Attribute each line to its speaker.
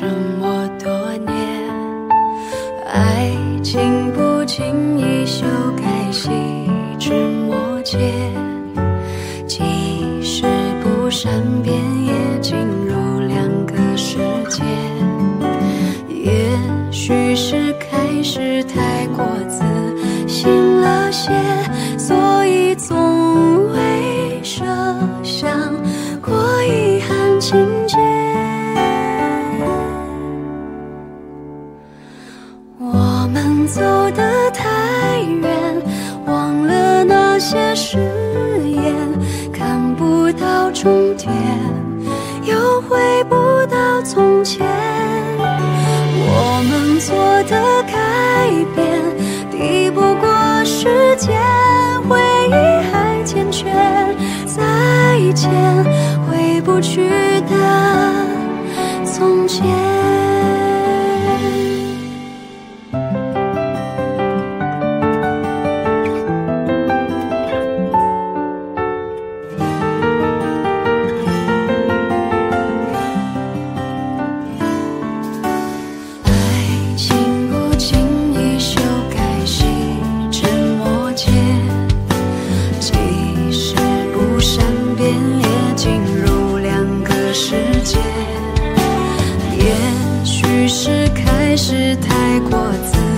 Speaker 1: 沉默多年，爱情不经意修改细枝末节，即使不善变也进入两个世界。也许是开始太过自信了些，所以从未设想过遗憾情节。我们走得太远，忘了那些誓言，看不到终点，又回不到从前。我们做的改变，抵不过时间，回忆还健全，再见回不去的从前。是太过自